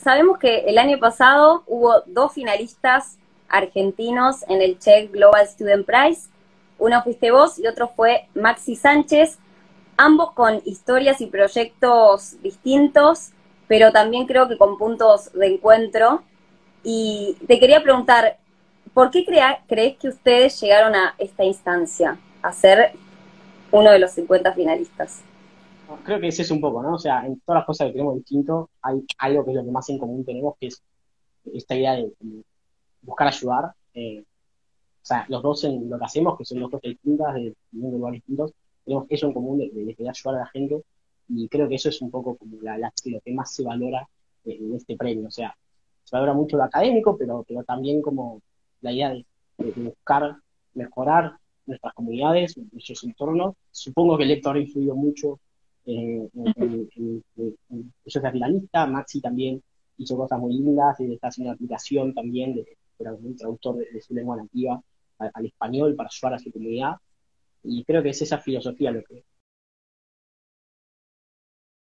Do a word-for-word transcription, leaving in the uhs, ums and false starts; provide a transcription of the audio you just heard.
sabemos que el año pasado hubo dos finalistas argentinos en el Czech Global Student Prize. Uno fuiste vos y otro fue Maxi Sánchez, ambos con historias y proyectos distintos, pero también creo que con puntos de encuentro. Y te quería preguntar, ¿por qué crea, crees que ustedes llegaron a esta instancia, a ser uno de los cincuenta finalistas? No, creo que ese es un poco, ¿no? O sea, en todas las cosas que tenemos distinto, hay algo que es lo que más en común tenemos, que es esta idea de como, buscar ayudar. Eh, o sea, los dos en lo que hacemos, que son dos cosas distintas, de, de lugares distintos, tenemos eso en común de, de querer ayudar a la gente, y creo que eso es un poco como la, la- lo que más se valora eh, en este premio. O sea, se valora mucho lo académico, pero, pero también como la idea de, de- de buscar mejorar nuestras comunidades, nuestros entornos. Supongo que el lector ha influido mucho eh, en, en, en- en- en- yo soy finalista, Maxi también hizo cosas muy lindas, y está haciendo una aplicación también de, era un traductor de, de su lengua nativa al, al español para ayudar a su comunidad. Y creo que es esa filosofía lo que,